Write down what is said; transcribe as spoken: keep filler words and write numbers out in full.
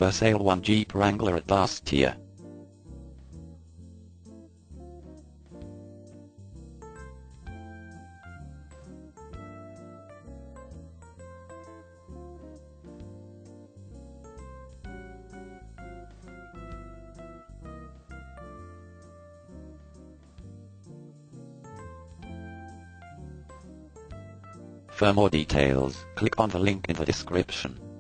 For sale one Jeep Wrangler at Bastia. For more details, click on the link in the description.